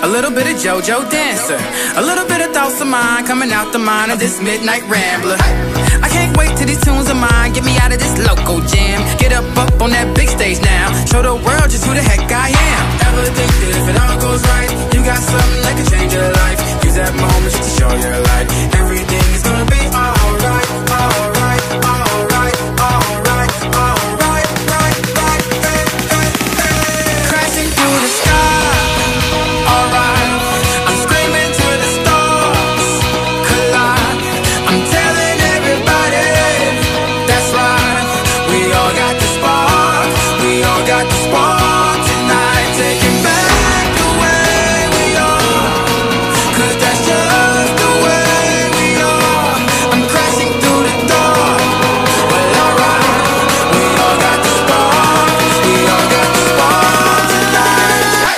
a little bit of JoJo Dancer, a little bit of thoughts of mine coming out the mind of this midnight rambler. I can't wait till these tunes of mine get me out of this local jam. Get up on that big stage now, show the world just who the heck I am. Ever think that if it all goes right, you got something that can change your life? Use that moment just to show your light. Everything is gonna be alright, alright, alright, alright, alright, right, right, hey, hey, hey. Crashing through the sky, alright. I'm screaming to the stars collide. I'm telling everybody, that's right. We all got the spark, we all got the spark tonight. Taking back the way we are, 'cause that's just the way we are. I'm crashing through the door. Well, alright, we all got the spark, we all got the spark tonight.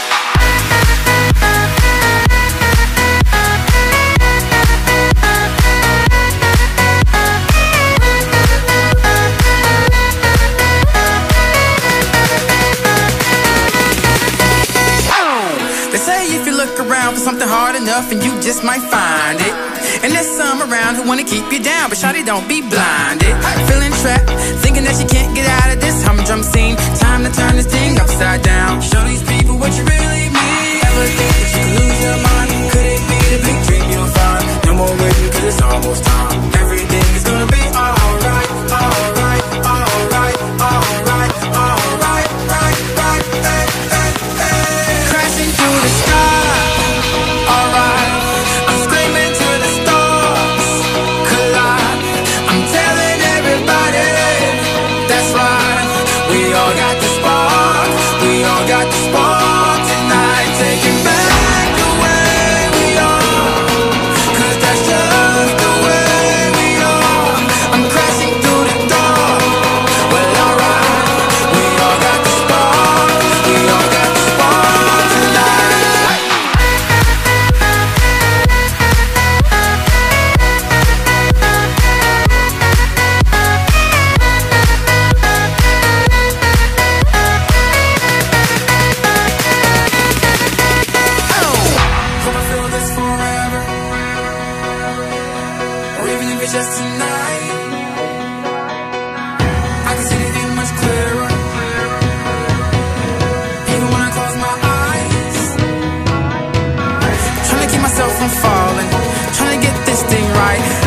They say if you look around for something hard enough, and you just might find it. And there's some around who wanna keep you down, but shawty, don't be blinded. Feeling trapped, thinking that you can't get out of this humdrum scene. Time to turn this thing upside down. Show these people what you really mean. Ever think that you could lose your mind? Could it be the big dream you'll find? No more waiting, 'cause it's almost time. Everything is gonna be alright, alright, alright, alright, alright, right, right, hey, hey, hey. Crashing through the sky, alright. I'm screaming to the stars collide. I'm telling everybody, that's right. We all got the spark, we all got the spark tonight. Taking back the way we are, 'cause that's just the way we are. I'm crashing through the door. Well, alright, we all got the spark, we all got the spark tonight. Hope I feel this forever, or even if it's just tonight. I can see anything much clearer, even when I close my eyes. Trying to keep myself from falling, trying to get this thing right.